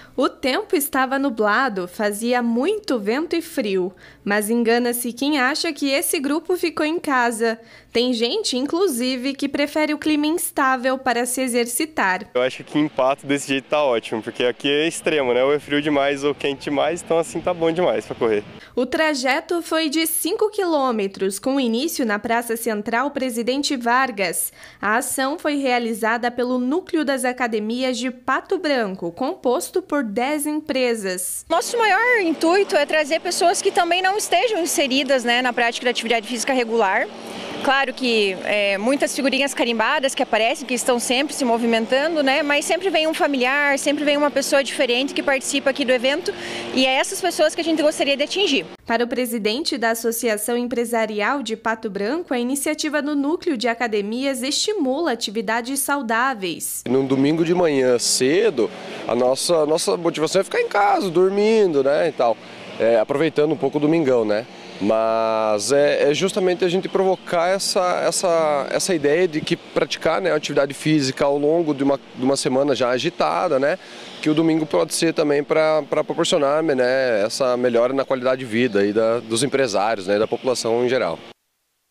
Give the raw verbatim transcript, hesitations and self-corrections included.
O tempo estava nublado, fazia muito vento e frio, mas engana-se quem acha que esse grupo ficou em casa. Tem gente, inclusive, que prefere o clima instável para se exercitar. Eu acho que em Pato desse jeito tá ótimo, porque aqui é extremo, né? Ou é frio demais ou quente demais, então assim tá bom demais para correr. O trajeto foi de cinco quilômetros, com início na Praça Central Presidente Vargas. A ação foi realizada pelo Núcleo das Academias de Pato Branco, composto por dez empresas. Nosso maior intuito é trazer pessoas que também não estejam inseridas, né, na prática da atividade física regular. Claro que é, muitas figurinhas carimbadas que aparecem, que estão sempre se movimentando, né? Mas sempre vem um familiar, sempre vem uma pessoa diferente que participa aqui do evento e é essas pessoas que a gente gostaria de atingir. Para o presidente da Associação Empresarial de Pato Branco, a iniciativa do Núcleo de Academias estimula atividades saudáveis. No domingo de manhã cedo, a nossa, a nossa motivação é ficar em casa, dormindo, né, e tal, é, aproveitando um pouco o domingão, né? Mas é, é justamente a gente provocar essa, essa, essa ideia de que praticar, né, atividade física ao longo de uma, de uma semana já agitada, né, que o domingo pode ser também para proporcionar, né, essa melhora na qualidade de vida aí da, dos empresários, né, da população em geral.